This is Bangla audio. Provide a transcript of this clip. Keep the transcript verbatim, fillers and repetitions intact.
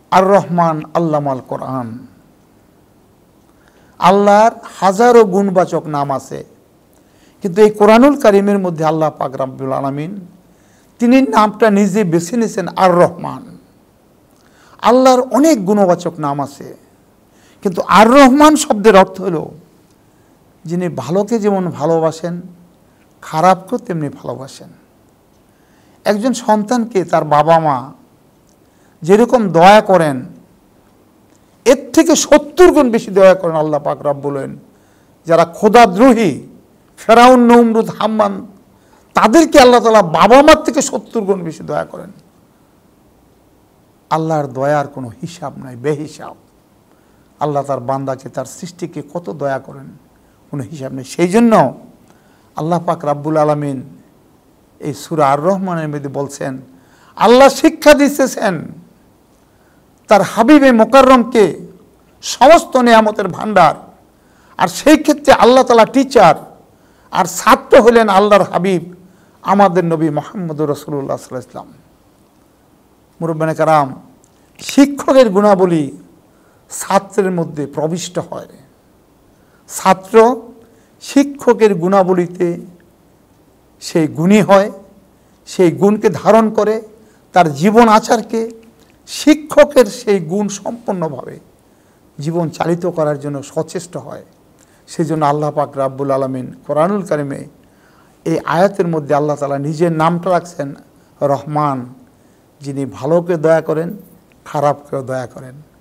আর রহমান আল্লামাল কোরআন। আল্লাহর হাজারো গুণবাচক নাম আছে, কিন্তু এই কোরআনুল কারিমের মধ্যে আল্লাহ পাক রব্বুল আলামিন তিনি নামটা নিজে বেছে নিয়েছেন আর রহমান। আল্লাহর অনেক গুণবাচক নাম আছে, কিন্তু আর রহমান শব্দের অর্থ হলো যিনি ভালোকে যেমন ভালোবাসেন খারাপকেও তেমনি ভালোবাসেন। একজন সন্তানকে তার বাবা মা যেরকম দয়া করেন এর থেকে সত্তর গুণ বেশি দয়া করেন আল্লাহ পাক রব্বুল আলামিন। যারা খোদাদ্রোহী ফেরাউন, নমরুদ, হাম্মান, তাদেরকে আল্লাহ তাআলা বাবা মার থেকে সত্তর গুণ বেশি দয়া করেন। আল্লাহর দয়ার কোনো হিসাব নাই, বেহিসাব। আল্লাহ তার বান্দাকে, তার সৃষ্টিকে কত দয়া করেন, কোনো হিসাব নেই। সেই জন্য আল্লাহ পাক রব্বুল আলামিন এই সূরা আর রহমানের মধ্যে বলছেন, আল্লাহ শিক্ষা দিতেছেন তার হাবিবে মোকাররমকে সমস্ত নিয়ামতের ভান্ডার। আর সেই ক্ষেত্রে আল্লাহ তাআলা টিচার, আর ছাত্র হলেন আল্লাহর হাবিব আমাদের নবী মুহাম্মদুর রাসূলুল্লাহ সাল্লাল্লাহু আলাইহি ওয়াসাল্লাম। মুরব্বানে কারাম, শিক্ষকের গুণাবলী ছাত্রের মধ্যে প্রবিষ্ট হয়। ছাত্র শিক্ষকের গুণাবলীতে সেই গুণী হয়, সেই গুণকে ধারণ করে তার জীবন আচারকে শিক্ষকের সেই গুণ সম্পূর্ণভাবে জীবন চালিত করার জন্য সচেষ্ট হয়। সেই জন্য আল্লাহ পাক রব্বুল আলামিন কোরআনুল কারিমে এই আয়াতের মধ্যে আল্লাহ তাআলা নিজের নামটা রাখছেন রহমান, যিনি ভালোকে দয়া করেন খারাপকেও দয়া করেন।